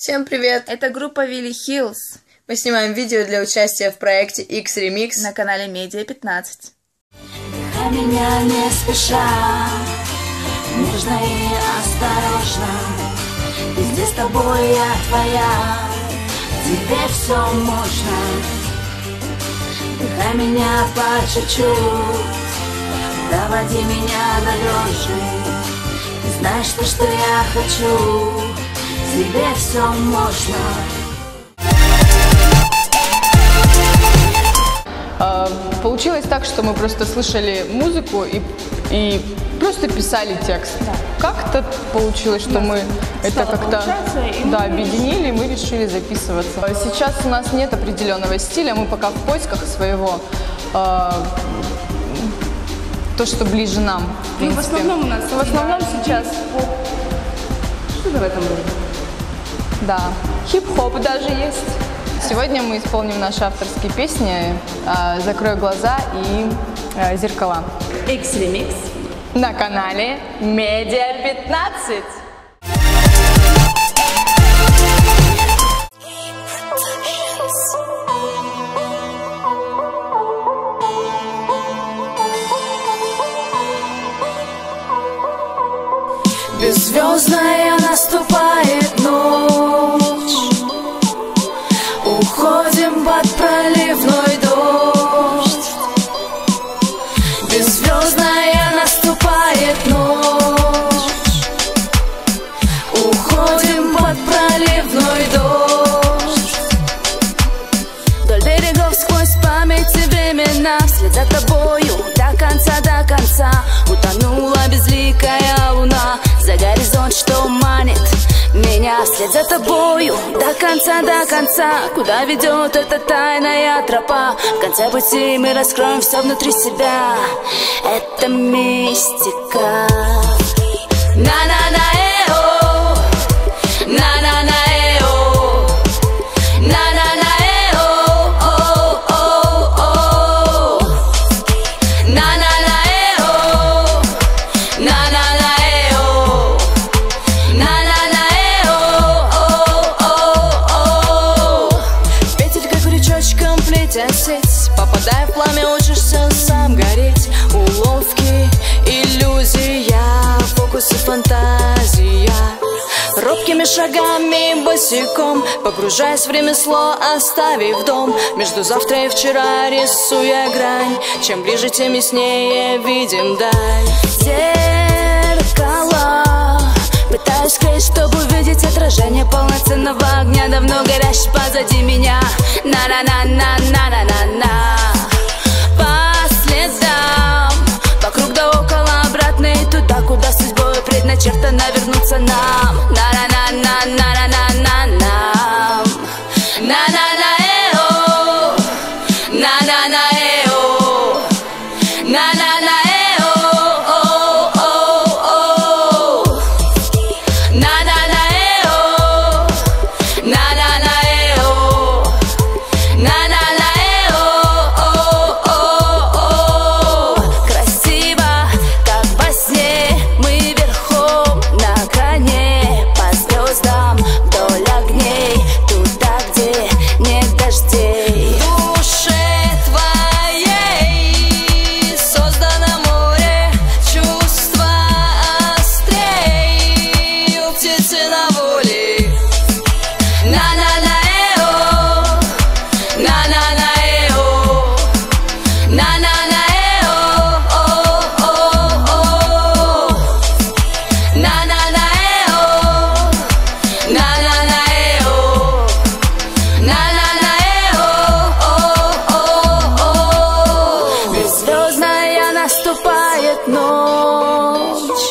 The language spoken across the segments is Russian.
Всем привет! Это группа Willy Hills. Мы снимаем видео для участия в проекте X-Remix на канале Медиа 15. Дыхай меня не спеша, нежно и осторожно. И здесь с тобой я твоя, тебе все можно. Дыхай меня по чуть-чуть, доводи меня до дрожи. И знаешь ты, что я хочу, тебе все можно. Получилось так, что мы просто слышали музыку и просто писали текст. Да. Как-то получилось, что мы это как-то объединили, и мы решили записываться. Сейчас у нас нет определенного стиля, мы пока в поисках своего, то, что ближе нам. В основном у нас. В основном сейчас. Что-то в этом роде. Да, хип-хоп даже есть. Сегодня мы исполним наши авторские песни «Закрой глаза» и «Зеркала». X-Remix На канале Медиа 15. Беззвездная наступает ночь, уходим под проливной дождь. Беззвездная наступает ночь, уходим под проливной дождь. Вдоль берегов сквозь память и времена, вслед за тобою до конца утонула безликая луна. За горизонт, что манит меня, вслед за тобою до конца, куда ведет эта тайная тропа. В конце пути мы раскроем все внутри себя. Это мистика. На-на-на-э-о, на-на-на-э-о, на-на-на-э-о, о-о-о-о, на-на-на-э-о, на-на-на-э-о, на-на-на-э-о. Петелька крючочком плетя сеть, попадая в пламя, учишься сам гореть. Уловки, иллюзия, фокус и фантазия. Робкими шагами босиком, погружаясь в ремесло, оставив дом. Между завтра и вчера рисуя грань, чем ближе, тем яснее видим даль. Зеркала пытаюсь скрыть, чтобы увидеть отражение полноценного огня, давно горящий позади меня. На-на-на-на-на-на-на-на. По следам, вокруг да около, обратно и туда, куда судьбой предначертано вернуться нам. На-на-на-на-на-на-на-нам. На-на-на-э-о, на-на-на-э-о, на-на-на-э-о, о-о-о-о, на-на-на-э-о, на-на-на-э-о, на-на-на-э-о, о-о-о-о. Красиво, как во сне, мы верхом на коне, по звездам вдоль огней, туда, где нет дождей. В душе твоей создано море, чувства острей у птицы на воле. На-на-на-э-о, на-на-на-э-о, на-на-на-э-о, о-о-о-о, на-на-на-э-о, на-на-на-э-о, на-на-на-э-о, о-о-о-о. Беззвездная наступает ночь,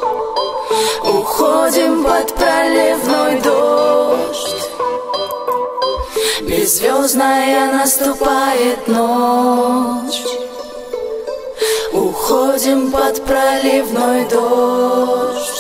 уходим под проливной дождь. Беззвездная наступает ночь, уходим под проливной дождь.